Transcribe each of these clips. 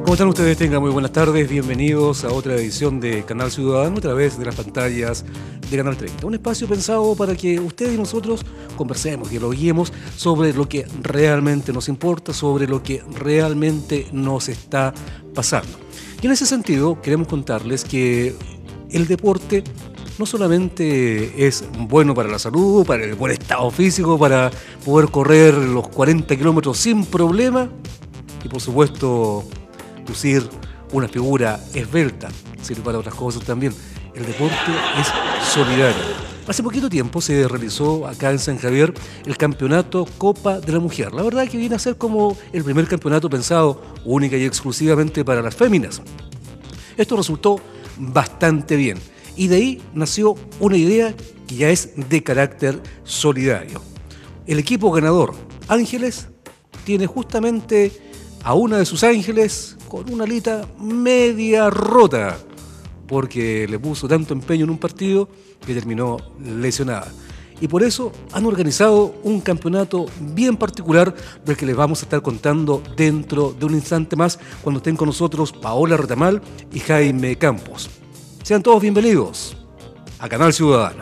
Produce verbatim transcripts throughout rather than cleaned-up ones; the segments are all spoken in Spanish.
¿Cómo están ustedes? Tengan muy buenas tardes, bienvenidos a otra edición de Canal Ciudadano a través de las pantallas de Canal treinta. Un espacio pensado para que ustedes y nosotros conversemos, dialoguemos sobre lo que realmente nos importa, sobre lo que realmente nos está pasando. Y en ese sentido queremos contarles que el deporte no solamente es bueno para la salud, para el buen estado físico, para poder correr los cuarenta kilómetros sin problema y por supuesto lucir una figura esbelta, sirve para otras cosas también. El deporte es solidario. Hace poquito tiempo se realizó acá en San Javier el campeonato Copa de la Mujer. La verdad que viene a ser como el primer campeonato pensado única y exclusivamente para las féminas. Esto resultó bastante bien y de ahí nació una idea que ya es de carácter solidario. El equipo ganador, Ángeles, tiene justamente a una de sus ángeles con una alita media rota, porque le puso tanto empeño en un partido que terminó lesionada. Y por eso han organizado un campeonato bien particular del que les vamos a estar contando dentro de un instante más cuando estén con nosotros Paola Retamal y Jaime Campos. Sean todos bienvenidos a Canal Ciudadano.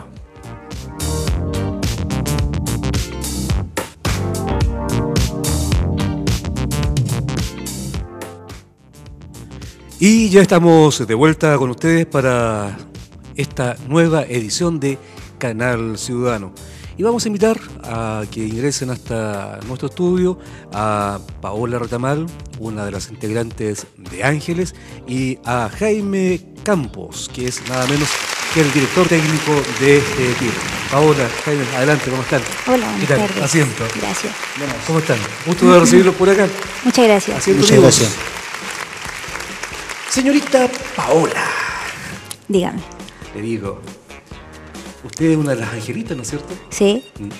Y ya estamos de vuelta con ustedes para esta nueva edición de Canal Ciudadano. Y vamos a invitar a que ingresen hasta nuestro estudio a Paola Retamal, una de las integrantes de Ángeles, y a Jaime Campos, que es nada menos que el director técnico de este equipo. Paola, Jaime, adelante, ¿cómo están? Hola, buenas ¿Qué tal? tardes. Asiento. Gracias. ¿Cómo están? Gusto de recibirlos por acá. Muchas gracias. Asiento, Muchas amigos. gracias. Señorita Paola, Dígame. le digo, usted es una de las angelitas, ¿no es cierto? Sí,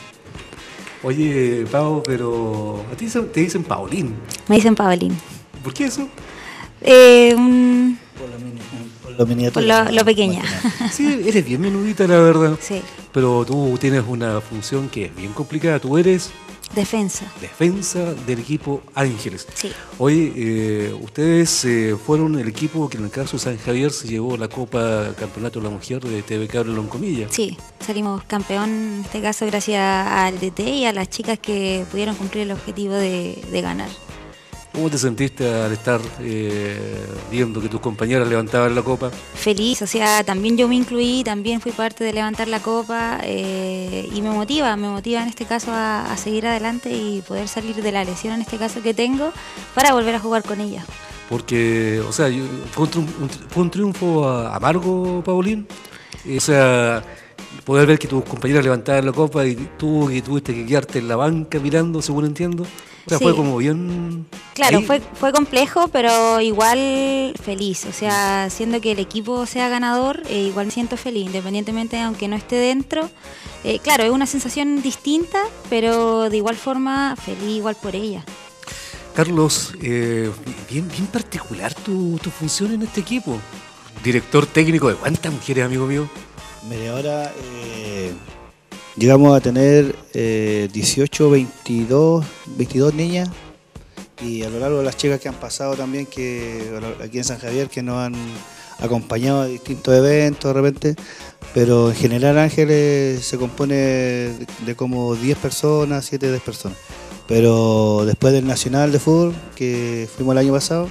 Oye, Pao, pero a ti te dicen Paulín. me dicen Paulín. ¿Por qué eso? Eh, un- Por lo, mini- por lo miniatura. por lo, lo pequeña. Sí, eres bien menudita, la verdad. Sí, Pero tú tienes una función que es bien complicada. Tú eres defensa. defensa del equipo Ángeles. Sí, Oye, eh, ustedes eh, fueron el equipo que en el caso de San Javier se llevó la Copa Campeonato de la Mujer de T V Cable Loncomilla. sí. Salimos campeón en este caso gracias al D T y a las chicas que pudieron cumplir el objetivo de, de ganar. ¿Cómo te sentiste al estar eh, viendo que tus compañeras levantaban la copa? Feliz, o sea, también yo me incluí, también fui parte de levantar la copa eh, y me motiva, me motiva en este caso a, a seguir adelante y poder salir de la lesión en este caso que tengo para volver a jugar con ella. Porque, o sea, yo- fue, un, triun- un tri- fue un triunfo a- amargo, Paulín. Eh, O sea, poder ver que tus compañeras levantaban la copa y tú que tuviste que quedarte en la banca mirando, según entiendo. O sea, Sí. fue como bien... Claro, ahí. fue, fue complejo, pero igual feliz. O sea, siendo que el equipo sea ganador, eh, igual me siento feliz, independientemente aunque no esté dentro. Eh, claro, es una sensación distinta, pero de igual forma feliz igual por ella. Carlos, eh, bien, bien particular tu, tu función en este equipo. Director técnico de cuántas mujeres, amigo mío. Mire, ahora eh, llegamos a tener eh, dieciocho, veintidós, veintidós niñas y a lo largo de las chicas que han pasado también que aquí en San Javier que nos han acompañado a distintos eventos de repente, pero en general Ángeles se compone de, de como diez personas, siete, diez personas. Pero después del Nacional de Fútbol que fuimos el año pasado,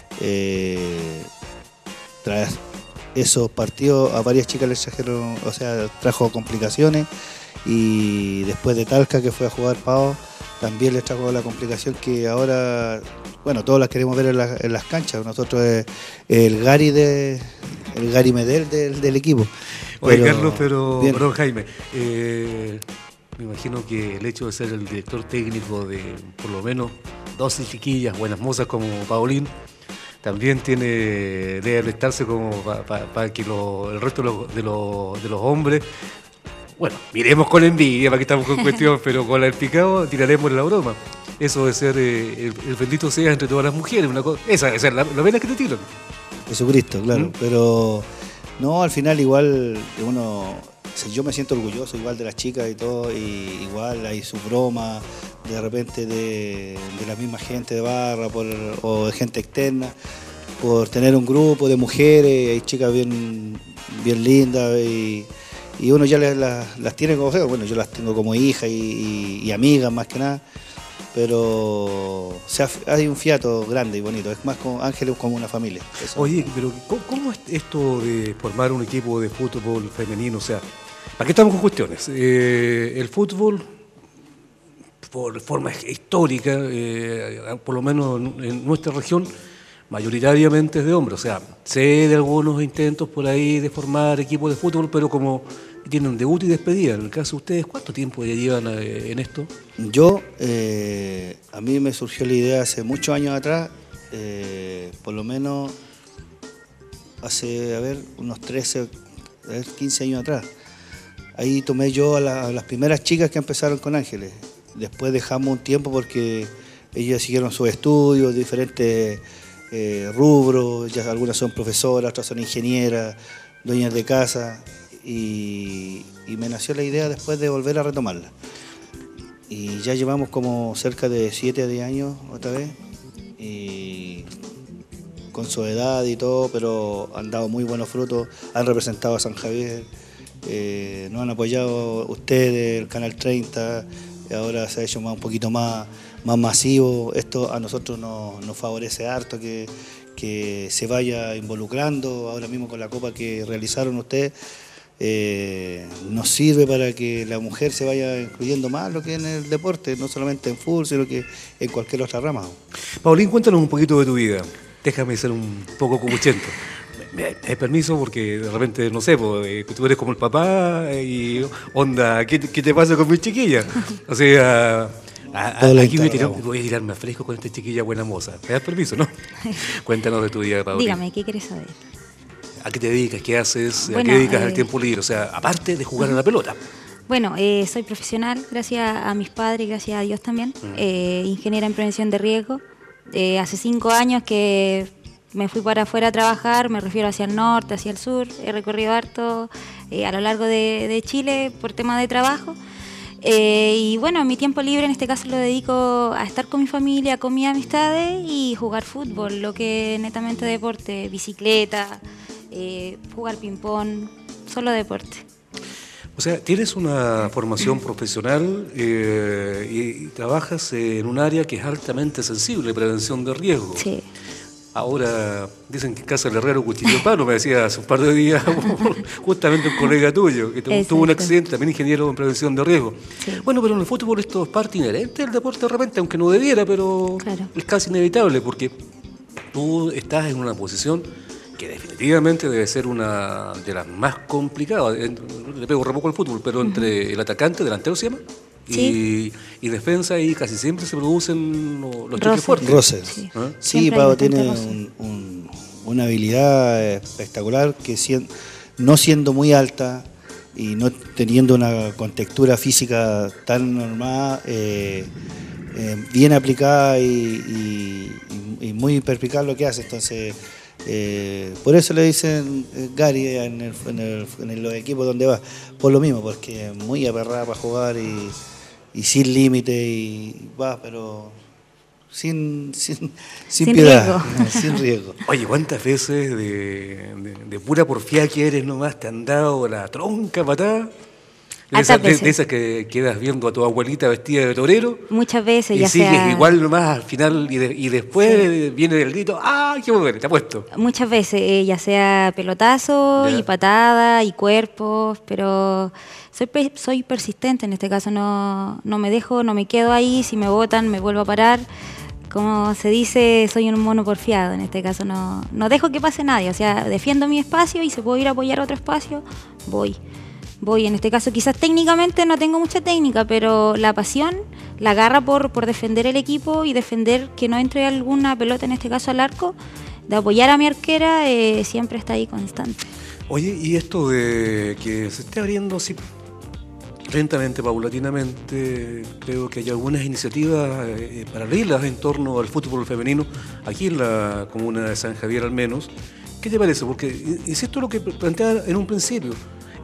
eh, tras esos partidos a varias chicas les trajeron, o sea, trajo complicaciones y después de Talca que fue a jugar Pau, también les trajo la complicación que ahora, bueno, todos las queremos ver en, la- en las canchas. Nosotros es el Gary de, el Gary Medel del, del equipo. Oye, Pero, Carlos, pero, bien. perdón, Jaime, eh, me imagino que el hecho de ser el director técnico de por lo menos doce chiquillas, buenas mozas como Paulín, también tiene, debe prestarse como para que lo- el resto de los, de, los, de los hombres, bueno, miremos con envidia, para que estamos con cuestión, pero con el picado tiraremos la broma. Eso de ser eh, el, el bendito sea entre todas las mujeres, una cosa, esa, esa es la, la pena que te tiran. Jesucristo, claro. ¿Mm? Pero no, al final igual uno sí, yo me siento orgulloso igual de las chicas y todo, y igual hay su broma de repente de, de la misma gente de barra por, o de gente externa, por tener un grupo de mujeres, hay chicas bien, bien lindas y, y uno ya las, las, las tiene como, bueno, yo las tengo como hija y, y, y amigas más que nada, pero o sea, hay un fiato grande y bonito, es más como Ángeles como una familia. Eso. Oye, pero ¿cómo, ¿cómo es esto de formar un equipo de fútbol femenino? O sea, ¿para qué estamos con cuestiones? Eh, el fútbol, por forma histórica, eh, por lo menos en, en nuestra región, mayoritariamente es de hombres. O sea, sé de algunos intentos por ahí de formar equipos de fútbol, pero como tienen debut y despedida. En el caso de ustedes, ¿cuánto tiempo ya llevan eh, en esto? Yo, eh, a mí me surgió la idea hace muchos años atrás, eh, por lo menos hace, a ver, unos trece, a ver, quince años atrás. Ahí tomé yo a, la, a las primeras chicas que empezaron con Ángeles. Después dejamos un tiempo porque ellas siguieron sus estudios, diferentes eh, rubros, ya algunas son profesoras, otras son ingenieras, dueñas de casa, y, y me nació la idea después de volver a retomarla. Y ya llevamos como cerca de siete a diez años otra vez, y con su edad y todo, pero han dado muy buenos frutos, han representado a San Javier, eh, nos han apoyado ustedes, el Canal treinta, y ahora se ha hecho más, un poquito más, más masivo. Esto a nosotros nos, nos favorece harto que, que se vaya involucrando, ahora mismo con la copa que realizaron ustedes. Eh, nos sirve para que la mujer se vaya incluyendo más lo que en el deporte, no solamente en fútbol, sino que en cualquier otra rama. Paulín, cuéntanos un poquito de tu vida. Déjame ser un poco cubuchento. Me, me permiso porque de repente, no sé, pues, tú eres como el papá y onda, ¿qué, qué te pasa con mi chiquilla? O sea, a, a, aquí voy a, tirar, voy a tirarme a fresco con esta chiquilla buena moza. ¿Me das permiso, no? Cuéntanos de tu vida, Paulín. Dígame, ¿qué quieres saber? ¿A qué te dedicas? ¿Qué haces? Bueno, ¿A qué dedicas eh, el tiempo libre? O sea, aparte de jugar a la pelota. Bueno, eh, soy profesional, gracias a mis padres, gracias a Dios también, uh-huh. eh, ingeniera en prevención de riesgo. Eh, hace cinco años que me fui para afuera a trabajar, me refiero hacia el norte, hacia el sur, he recorrido harto eh, a lo largo de, de Chile por temas de trabajo. Eh, y bueno, mi tiempo libre en este caso lo dedico a estar con mi familia, con mis amistades y jugar fútbol, lo que es netamente deporte, bicicleta, eh, jugar ping-pong, solo deporte. O sea, tienes una formación profesional eh, y, y trabajas en un área que es altamente sensible, prevención de riesgo. Sí. Ahora, dicen que en casa del herrero cuchillo palo, me decía hace un par de días justamente un colega tuyo que tuvo, tuvo un accidente, también ingeniero en prevención de riesgo. Sí. Bueno, pero en el fútbol esto es parte inherente del deporte de repente, aunque no debiera, pero claro, es casi inevitable porque tú estás en una posición que definitivamente debe ser una de las más complicadas. Le pego repoco al fútbol, pero entre uh-huh. el atacante, delantero se llama, sí. y, y defensa, y casi siempre se producen los, los choques fuertes. Roces. Sí, ¿ah? Sí, Pau tiene un, un, una habilidad espectacular que siendo, no siendo muy alta y no teniendo una contextura física tan normal, eh, eh, bien aplicada y, y, y muy perspicaz lo que hace. Entonces, Eh, por eso le dicen eh, Gary en, el, en, el, en los equipos donde va, por lo mismo, porque es muy aperrada para jugar y, y sin límite y va, pero sin, sin, sin, sin piedad, riesgo. sin riesgo. Oye, ¿cuántas veces de, de, de pura porfía que eres nomás te han dado la tronca patada? De esas, de, de esas que quedas viendo a tu abuelita vestida de torero. Muchas veces, y ya sigues sea... igual nomás al final y, de, y después sí. viene el grito, ¡ah, qué bueno! Te apuesto. Muchas veces, eh, ya sea pelotazo ya. y patada y cuerpos, pero soy, soy persistente en este caso, no, no me dejo, no me quedo ahí, si me botan me vuelvo a parar. Como se dice, soy un mono porfiado, en este caso no, no dejo que pase nadie, o sea, defiendo mi espacio y si puedo ir a apoyar a otro espacio, voy. Voy, en este caso quizás técnicamente no tengo mucha técnica, pero la pasión, la garra por, por defender el equipo y defender que no entre alguna pelota, en este caso al arco, de apoyar a mi arquera, eh, siempre está ahí constante. Oye, y esto de que se esté abriendo así lentamente, paulatinamente, creo que hay algunas iniciativas eh, paralelas en torno al fútbol femenino, aquí en la comuna de San Javier al menos. ¿Qué te parece? Porque insisto en lo que planteaba en un principio.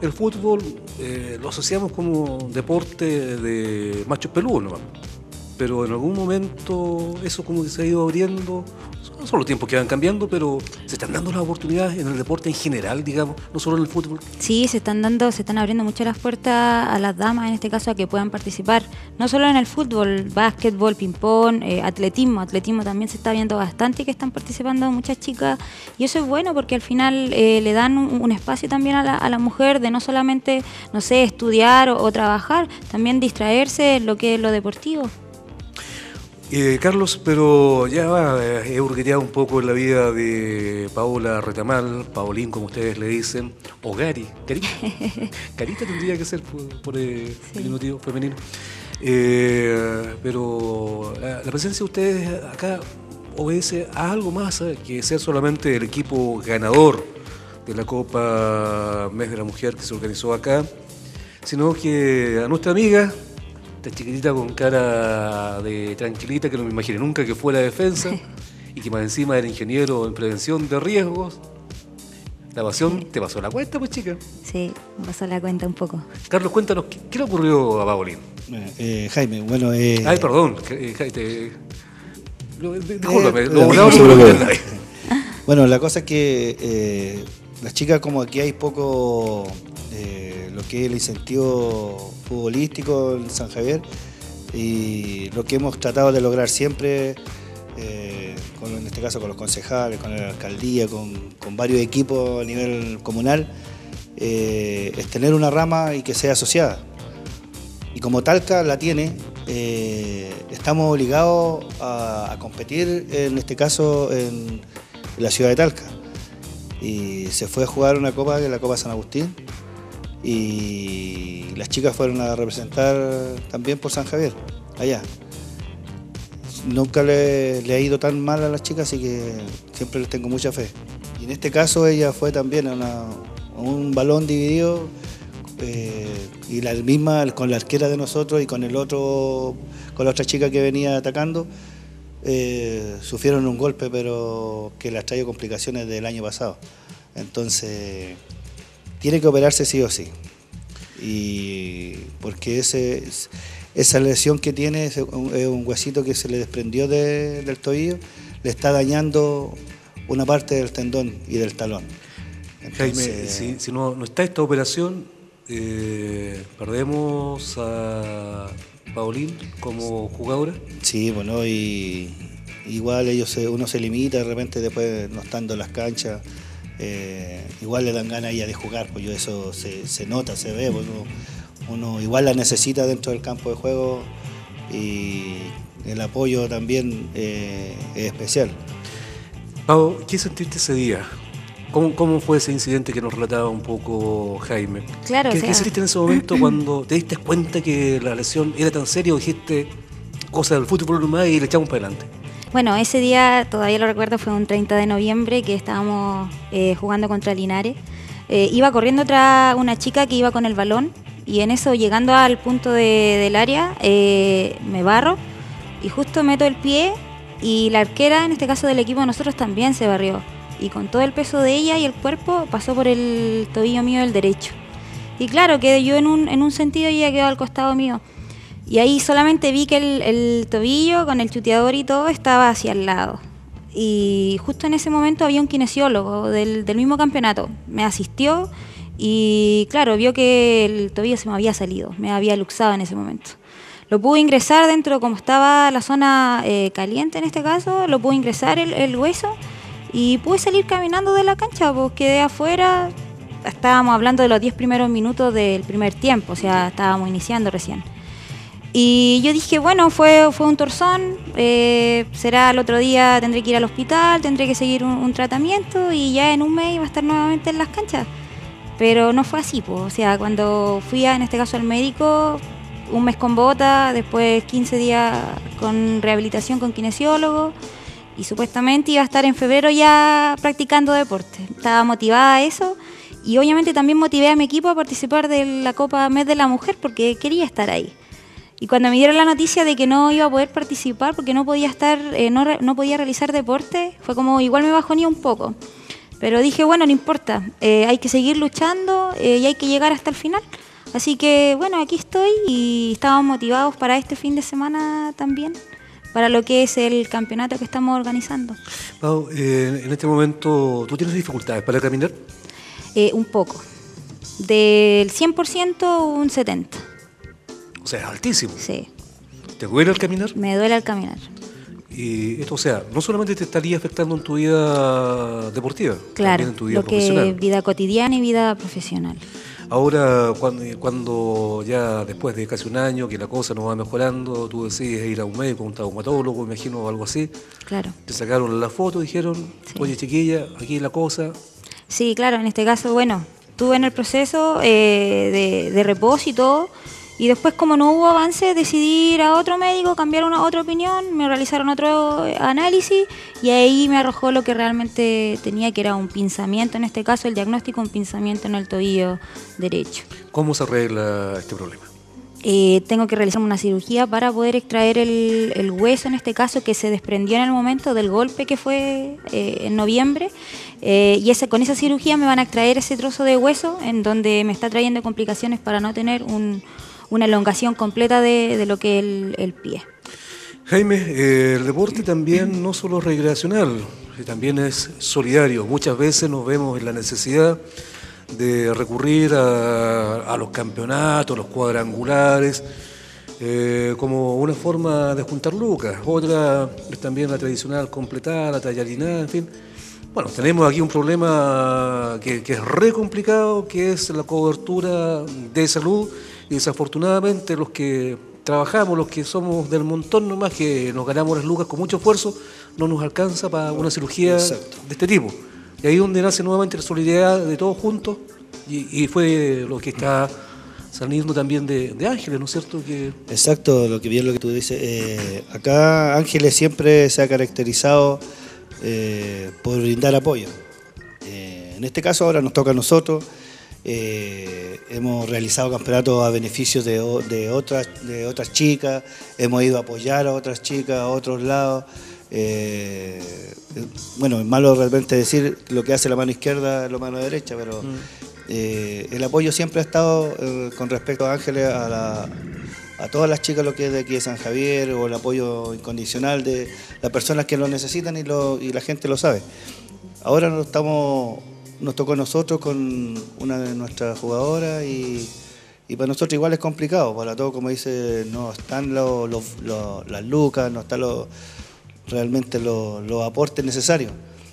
el fútbol eh, lo asociamos como deporte de machos peludos, ¿no? Pero en algún momento eso como que se ha ido abriendo, no son los tiempos que van cambiando, pero se están dando las oportunidades en el deporte en general, digamos, no solo en el fútbol. Sí, se están dando, se están abriendo mucho las puertas a las damas, en este caso, a que puedan participar, no solo en el fútbol, básquetbol, ping-pong, eh, atletismo, atletismo también se está viendo bastante que están participando muchas chicas, y eso es bueno porque al final eh, le dan un, un espacio también a la, a la mujer de no solamente, no sé, estudiar o, o trabajar, también distraerse en lo que es lo deportivo. Eh, Carlos, pero ya va, eh, he hurgueteado un poco en la vida de Paola Retamal, Paolín como ustedes le dicen, o Gary, Carita, Carita tendría que ser por, por eh, sí. diminutivo femenino, eh, pero la, la presencia de ustedes acá obedece a algo más eh, que ser solamente el equipo ganador de la Copa Mes de la Mujer que se organizó acá, sino que a nuestra amiga, esta chiquitita con cara de tranquilita que no me imaginé nunca que fuera defensa y que más encima era ingeniero en prevención de riesgos. La pasión sí. te pasó la cuenta, pues chica. Sí, me pasó la cuenta un poco. Carlos, cuéntanos, ¿qué, qué le ocurrió a Paolín? Eh, Jaime, bueno... Eh... Ay, perdón, eh, te... discúlpame, eh, lo no, no, no, no, Bueno, la cosa es que eh, las chicas, como aquí hay poco... Eh, lo que es el incentivo futbolístico en San Javier y lo que hemos tratado de lograr siempre, eh, con, en este caso con los concejales, con la alcaldía, con, con varios equipos a nivel comunal, eh, es tener una rama y que sea asociada. Y como Talca la tiene, eh, estamos obligados a, a competir, en este caso en la ciudad de Talca. Y se fue a jugar una copa, que es la Copa San Agustín, y las chicas fueron a representar también por San Javier, allá. Nunca le, le ha ido tan mal a las chicas, así que siempre les tengo mucha fe. Y en este caso ella fue también a, una, a un balón dividido, eh, y la misma con la arquera de nosotros y con el otro, con la otra chica que venía atacando, eh, sufrieron un golpe, pero que les trajo complicaciones del año pasado. Entonces tiene que operarse sí o sí, y porque ese, esa lesión que tiene es un huesito que se le desprendió de, del tobillo, le está dañando una parte del tendón y del talón. Entonces, Jaime, si, si no, no está esta operación, eh, ¿perdemos a Paolín como jugadora? Sí, bueno, y igual ellos se, uno se limita de repente después no estando en las canchas. Eh, igual le dan ganas a ella de jugar, pues yo eso se, se nota, se ve, pues uno, uno igual la necesita dentro del campo de juego y el apoyo también eh, es especial. Pau, ¿qué sentiste ese día? ¿Cómo, ¿Cómo fue ese incidente que nos relataba un poco Jaime? Claro, ¿Qué, o sea... ¿Qué sentiste en ese momento cuando te diste cuenta que la lesión era tan seria o dijiste cosas del fútbol nomás y le echamos para adelante? Bueno, ese día, todavía lo recuerdo, fue un treinta de noviembre que estábamos eh, jugando contra Linares. Eh, iba corriendo otra una chica que iba con el balón y en eso, llegando al punto de, del área, eh, me barro y justo meto el pie y la arquera, en este caso del equipo de nosotros, también se barrió. Y con todo el peso de ella y el cuerpo pasó por el tobillo mío del derecho. Y claro, quedé yo en un, en un sentido y ella quedó al costado mío. Y ahí solamente vi que el, el tobillo con el chuteador y todo estaba hacia el lado. Y justo en ese momento había un kinesiólogo del, del mismo campeonato. Me asistió y claro, vio que el tobillo se me había salido, me había luxado en ese momento. Lo pude ingresar dentro, como estaba la zona eh, caliente en este caso, lo pude ingresar el, el hueso y pude salir caminando de la cancha, pues quedé afuera. Estábamos hablando de los diez primeros minutos del primer tiempo, o sea, estábamos iniciando recién. Y yo dije, bueno, fue, fue un torzón, eh, será el otro día, tendré que ir al hospital, tendré que seguir un, un tratamiento y ya en un mes iba a estar nuevamente en las canchas. Pero no fue así, pues. O sea, cuando fui, a, en este caso, al médico, un mes con bota, después quince días con rehabilitación con kinesiólogo y supuestamente iba a estar en febrero ya practicando deporte. Estaba motivada a eso y obviamente también motivé a mi equipo a participar de la Copa Mes de la Mujer porque quería estar ahí. Y cuando me dieron la noticia de que no iba a poder participar porque no podía estar, eh, no, no podía realizar deporte, fue como igual me bajonía un poco. Pero dije, bueno, no importa, eh, hay que seguir luchando eh, y hay que llegar hasta el final. Así que, bueno, aquí estoy y estamos motivados para este fin de semana también, para lo que es el campeonato que estamos organizando. Pau, eh, en este momento, ¿tú tienes dificultades para caminar? Eh, un poco. Del cien por ciento, un setenta por ciento. O sea, es altísimo. Sí. ¿Te duele al caminar? Me duele al caminar. Y esto, o sea, no solamente te estaría afectando en tu vida deportiva, Claro, también en tu vida lo profesional. que es vida cotidiana y vida profesional. Ahora, cuando, cuando ya después de casi un año que la cosa no va mejorando, tú decides ir a un médico, un traumatólogo, imagino, o algo así. Claro. Te sacaron la foto, dijeron, Sí. oye chiquilla, aquí la cosa. Sí, claro, en este caso, bueno, estuve en el proceso eh, de, de reposo y todo, y después como no hubo avance decidí ir a otro médico, cambiar una otra opinión, me realizaron otro análisis y ahí me arrojó lo que realmente tenía, que era un pinzamiento, en este caso el diagnóstico, un pinzamiento en el tobillo derecho. ¿Cómo se arregla este problema? Eh, tengo que realizar una cirugía para poder extraer el, el hueso, en este caso, que se desprendió en el momento del golpe que fue eh, en noviembre. Eh, y ese, con esa cirugía me van a extraer ese trozo de hueso, en donde me está trayendo complicaciones para no tener un, una elongación completa de, de lo que es el, el pie. Jaime, eh, el deporte también no solo es recreacional, también es solidario. Muchas veces nos vemos en la necesidad de recurrir a, a los campeonatos, los cuadrangulares, eh, como una forma de juntar lucas. Otra es también la tradicional completada, la tallarinada, en fin. Bueno, tenemos aquí un problema que, que es re complicado, que es la cobertura de salud, y desafortunadamente los que trabajamos, los que somos del montón nomás, que nos ganamos las lucas con mucho esfuerzo, no nos alcanza para una cirugía Exacto. de este tipo. Y ahí es donde nace nuevamente la solidaridad de todos juntos, y, y fue lo que está saliendo también de, de Ángeles, ¿no es cierto? Que... Exacto, lo que bien lo que tú dices. Eh, acá Ángeles siempre se ha caracterizado eh, por brindar apoyo. Eh, en este caso ahora nos toca a nosotros. Eh, hemos realizado campeonatos a beneficio de, de, otras, de otras chicas, hemos ido a apoyar a otras chicas a otros lados. Eh, bueno, es malo realmente decir lo que hace la mano izquierda es la mano derecha, pero mm. eh, el apoyo siempre ha estado eh, con respecto a Ángeles a, la, a todas las chicas, lo que es de aquí de San Javier, o el apoyo incondicional de las personas que lo necesitan y, lo, y la gente lo sabe. Ahora nos, estamos, nos tocó a nosotros con una de nuestras jugadoras y, y para nosotros igual es complicado, para todos, como dice, no están los, los, los, las lucas, no están los realmente los, los aportes necesarios,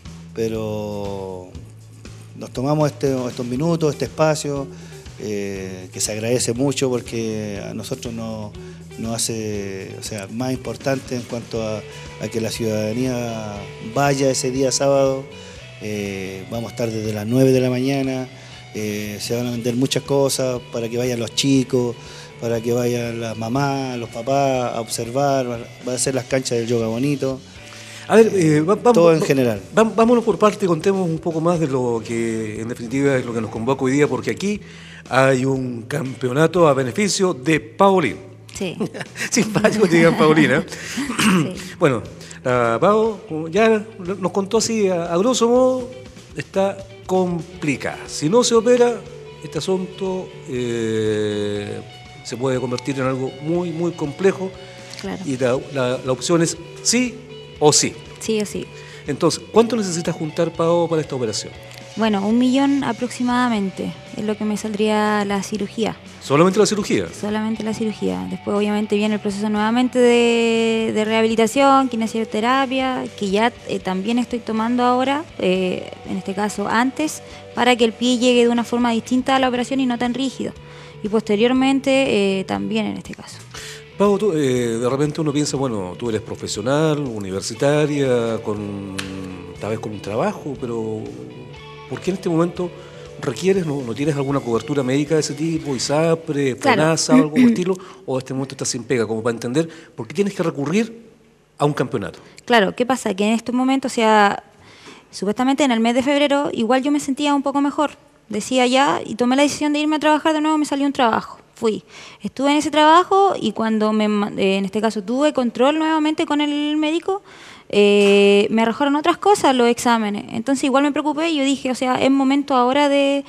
pero nos tomamos este, estos minutos, este espacio, eh, que se agradece mucho porque a nosotros nos, nos hace, o sea, más importante en cuanto a, a que la ciudadanía vaya ese día sábado. Eh, vamos a estar desde las nueve de la mañana, eh, se van a vender muchas cosas para que vayan los chicos, para que vayan las mamás, los papás a observar, va a ser las canchas del yoga bonito. A ver, eh, va, vamos, todo en general. Va, vámonos por parte y contemos un poco más de lo que en definitiva es lo que nos convoca hoy día, porque aquí hay un campeonato a beneficio de Paulín. Sí. Simpático que digan Paulina. Sí. Bueno, la Pau, como ya nos contó así, a, a grosso modo, está complicada. Si no se opera, este asunto eh, se puede convertir en algo muy, muy complejo. Claro. Y la, la, la opción es sí o sí. Sí o sí. Entonces, ¿cuánto necesitas juntar, Pau, para esta operación? Bueno, un millón aproximadamente es lo que me saldría la cirugía. ¿Solamente la cirugía? Solamente la cirugía. Después obviamente viene el proceso nuevamente de, de rehabilitación, kinesioterapia, que ya eh, también estoy tomando ahora, eh, en este caso antes, para que el pie llegue de una forma distinta a la operación y no tan rígido. Y posteriormente eh, también en este caso. Pau, tú, eh, de repente uno piensa, bueno, tú eres profesional, universitaria, con tal vez con un trabajo, pero ¿por qué en este momento requieres, no, no tienes alguna cobertura médica de ese tipo, ISAPRE, FONASA, claro, algo por el estilo, o en este momento estás sin pega, como para entender por qué tienes que recurrir a un campeonato? Claro, ¿qué pasa? Que en estos momentos, o sea, supuestamente en el mes de febrero, igual yo me sentía un poco mejor, decía ya, y tomé la decisión de irme a trabajar de nuevo, me salió un trabajo. Fui, estuve en ese trabajo y cuando me, eh, en este caso tuve control nuevamente con el médico, eh, me arrojaron otras cosas los exámenes. Entonces igual me preocupé y yo dije, o sea, es momento ahora de,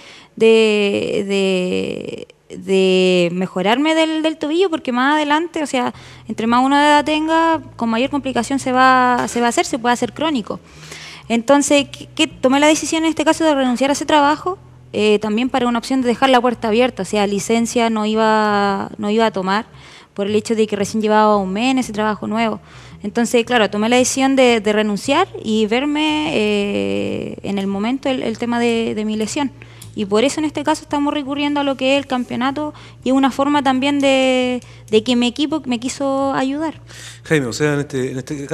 de, de, de mejorarme del, del tobillo, porque más adelante, o sea, entre más uno de edad tenga, con mayor complicación se va, se va a hacer, se puede hacer crónico. Entonces, ¿qué, qué? tomé la decisión en este caso de renunciar a ese trabajo, eh, también para una opción de dejar la puerta abierta, o sea, licencia no iba, no iba a tomar, por el hecho de que recién llevaba un mes en ese trabajo nuevo. Entonces, claro, tomé la decisión de, de renunciar y verme eh, en el momento el, el tema de, de mi lesión. Y por eso en este caso estamos recurriendo a lo que es el campeonato y es una forma también de, de que mi equipo me quiso ayudar. Jaime, o sea, en este, en este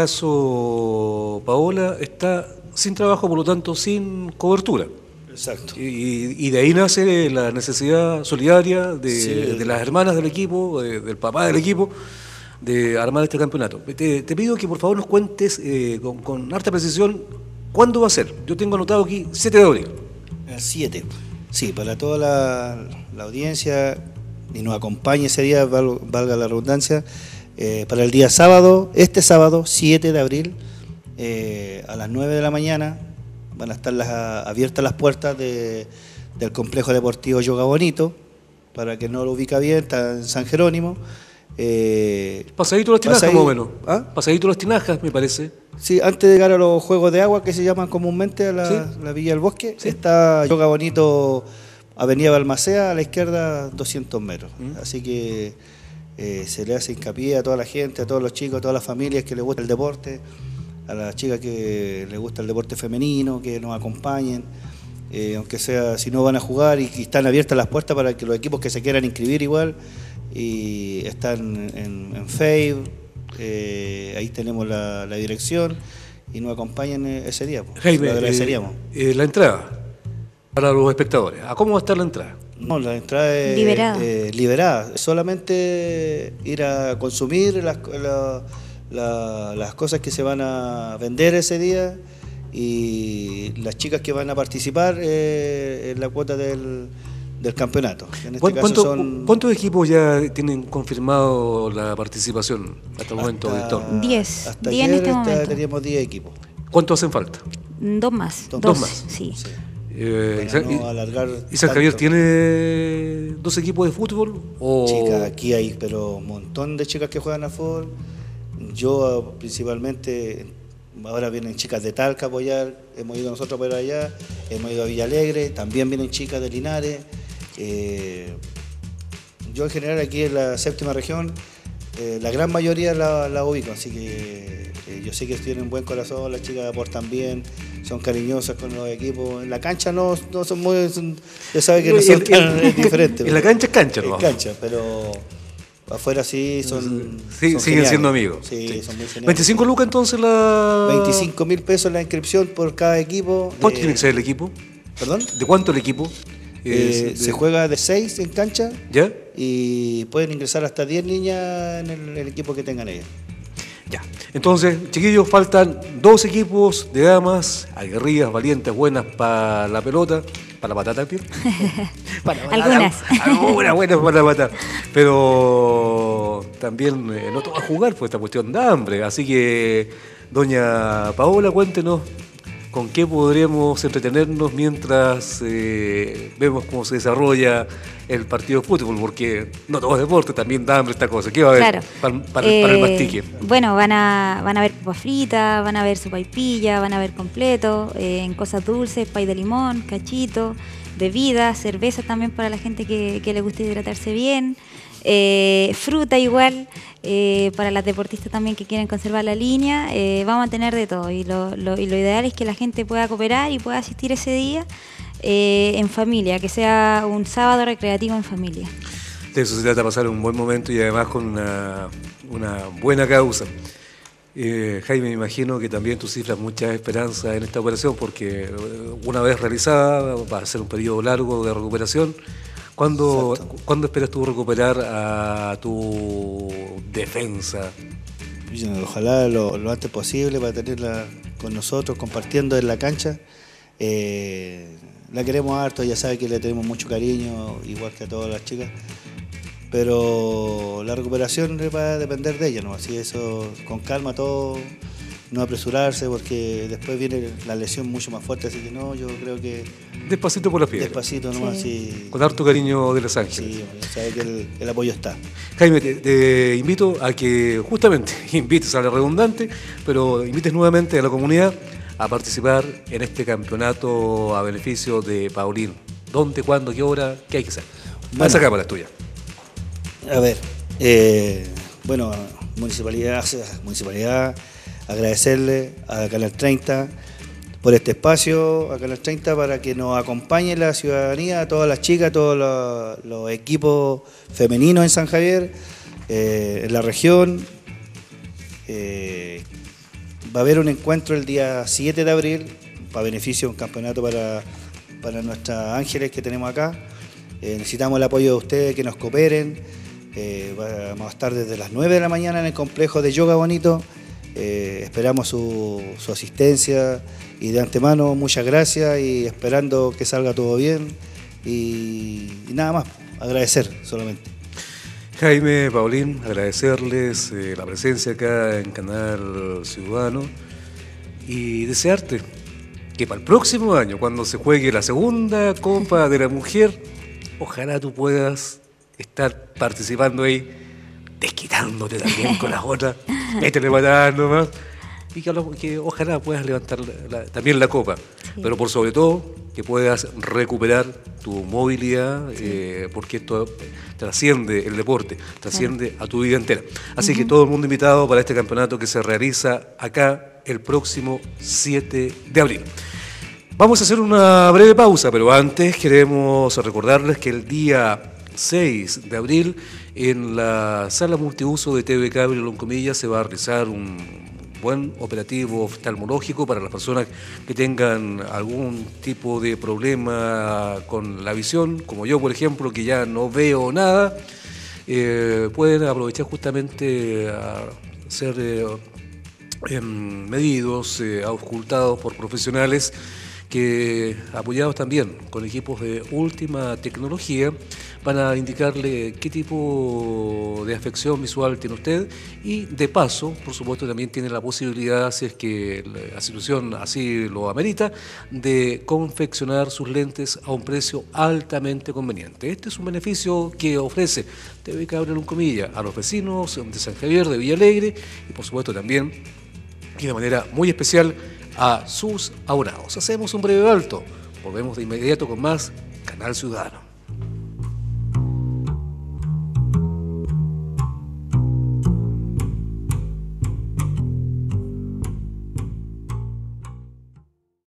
caso Paola está sin trabajo, por lo tanto sin cobertura. Exacto. Y, y de ahí nace la necesidad solidaria de, Sí. de las hermanas del equipo, de, del papá del equipo, de armar este campeonato. Te, te pido que por favor nos cuentes eh, con, con harta precisión cuándo va a ser. Yo tengo anotado aquí siete de abril. El siete. Sí, para toda la, la audiencia y nos acompañe ese día, val, valga la redundancia, eh, para el día sábado, este sábado, siete de abril, eh, a las nueve de la mañana, van a estar las, abiertas las puertas de, del complejo deportivo Yoga Bonito, para que no lo ubica bien, está en San Jerónimo. Eh, Pasadito las tinajas, Pasadí- más o menos. ¿Ah? Pasadito las tinajas, me parece. Sí, antes de llegar a los juegos de agua que se llaman comúnmente a la, Sí. la Villa del Bosque, Sí. está Yoga Bonito, Avenida Balmaceda, a la izquierda, doscientos metros. Mm. Así que eh, se le hace hincapié a toda la gente, a todos los chicos, a todas las familias que les gusta el deporte, a las chicas que les gusta el deporte femenino, que nos acompañen, eh, aunque sea si no van a jugar, y, y están abiertas las puertas para que los equipos que se quieran inscribir igual, y están en, en Facebook. Eh, ahí tenemos la, la dirección y nos acompañan eh, ese día. Pues. Jaime, Lo agradeceríamos. eh, eh, la entrada para los espectadores. ¿A cómo va a estar la entrada? No, la entrada es Liberada. eh, liberada. Solamente ir a consumir las, la- la- las cosas que se van a vender ese día, y las chicas que van a participar eh, en la cuota del, del campeonato. En este ¿Cuán- caso ¿Cuánto- son ¿Cuántos equipos ya tienen confirmado la participación hasta el momento del torneo? Diez. Hasta Diez en ayer este está- momento. teníamos diez equipos. ¿Cuántos hacen falta? Dos más. Dos Dos, más. Sí. Sí. Eh, Para ¿y, no alargar y San Javier tanto. tiene dos equipos de fútbol? O... Chicas, aquí hay pero un montón de chicas que juegan a fútbol. Yo principalmente, ahora vienen chicas de Talca a apoyar, hemos ido nosotros por allá, hemos ido a Villa Alegre, también vienen chicas de Linares. Eh, yo en general aquí en la séptima región, eh, la gran mayoría la, la ubico, así que eh, yo sé que tienen buen corazón, las chicas aportan bien, son cariñosas con los equipos. En la cancha no, no son muy, son- ya sabe que no son En- tan en- diferentes. En la cancha es cancha, En ¿no? cancha, pero afuera sí son. Sí, siguen son geniales. siendo amigos. Sí, Sí. son muy geniales. ¿veinticinco lucas entonces la...? veinticinco mil pesos la inscripción por cada equipo. ¿Cuánto Eh, tiene que ser el equipo? ¿Perdón? ¿De cuánto el equipo? Eh, Eh, se de- juega de seis en cancha ¿Ya? y pueden ingresar hasta diez niñas en el, el equipo que tengan ellas. Ya. Entonces, chiquillos, faltan dos equipos de damas, aguerridas, valientes, buenas para la pelota, para la patata, ¿pio? Para la patata. Algunas. Algunas buenas para la patata. Pero también eh, no todo va a jugar por esta cuestión de hambre. Así que, doña Paola, cuéntenos con qué podremos entretenernos mientras eh, vemos cómo se desarrolla el partido de fútbol, porque no todo es deporte, también da hambre esta cosa. ¿Qué va a haber Claro. para, para el- para el Eh, mastique? Bueno, van a, van a ver papas fritas, van a ver sopaipilla, van a ver completo, eh, en cosas dulces, pay de limón, cachito, bebidas, cerveza también para la gente que, que le gusta hidratarse bien, eh, fruta igual, eh, para las deportistas también que quieren conservar la línea. Eh, vamos a tener de todo, y lo, lo- y lo ideal es que la gente pueda cooperar y pueda asistir ese día eh, en familia, que sea un sábado recreativo en familia. De eso se trata, pasar un buen momento y además con una, una buena causa. Eh, Jaime, me imagino que también tú cifras mucha esperanza en esta operación, porque eh, una vez realizada va a ser un periodo largo de recuperación. ¿Cuándo, Exacto. ¿cuándo esperas tú recuperar a tu defensa? Y, eh, Ojalá lo, lo antes posible para tenerla con nosotros, compartiendo en la cancha. Eh, la queremos harto, ya sabe que le tenemos mucho cariño, igual que a todas las chicas. Pero la recuperación va a depender de ella, ¿no? Así eso, con calma todo, no apresurarse porque después viene la lesión mucho más fuerte, así que no, yo creo que Despacito por las piedras. despacito nomás, Sí. sí. Con harto cariño de Los Ángeles. Sí, bueno, sabe que el, el apoyo está. Jaime, te, te invito a que justamente invites a la redundante, pero invites nuevamente a la comunidad a participar en este campeonato a beneficio de Paulín. ¿Dónde, cuándo, qué hora? ¿Qué hay que hacer? Bueno. Esa cámara es tuya. A ver, eh, bueno, municipalidad, municipalidad, agradecerle a Canal treinta por este espacio, a Canal treinta para que nos acompañe la ciudadanía, a todas las chicas, todos los, los equipos femeninos en San Javier, eh, en la región. Eh, va a haber un encuentro el día siete de abril para beneficio de un campeonato para, para nuestras ángeles que tenemos acá. Eh, necesitamos el apoyo de ustedes, que nos cooperen. Eh, vamos a estar desde las nueve de la mañana en el complejo de Yoga Bonito. Eh, esperamos su, su asistencia y de antemano muchas gracias y esperando que salga todo bien y, y nada más, agradecer solamente. Jaime, Paulín, agradecerles eh, la presencia acá en Canal Ciudadano y desearte que para el próximo año, cuando se juegue la segunda Copa de la Mujer, ojalá tú puedas estar participando ahí, desquitándote también con las otras, métele patadas nomás, y que, que ojalá puedas levantar la, la, también la copa, sí. Pero por sobre todo que puedas recuperar tu movilidad, sí. eh, porque esto trasciende el deporte, trasciende claro. a tu vida entera. Así uh-huh. que todo el mundo invitado para este campeonato que se realiza acá el próximo siete de abril. Vamos a hacer una breve pausa, pero antes queremos recordarles que el día seis de abril en la sala multiuso de T V Cable Loncomilla se va a realizar un buen operativo oftalmológico para las personas que tengan algún tipo de problema con la visión, como yo por ejemplo, que ya no veo nada. Eh, pueden aprovechar justamente a ser eh, eh, medidos, eh, auscultados por profesionales que, apoyados también con equipos de última tecnología, van a indicarle qué tipo de afección visual tiene usted y de paso, por supuesto, también tiene la posibilidad, si es que la situación así lo amerita, de confeccionar sus lentes a un precio altamente conveniente. Este es un beneficio que ofrece T V Cable Loncomilla a los vecinos de San Javier, de Villa Alegre y por supuesto también y de manera muy especial a sus abonados. Hacemos un breve alto, volvemos de inmediato con más Canal Ciudadano.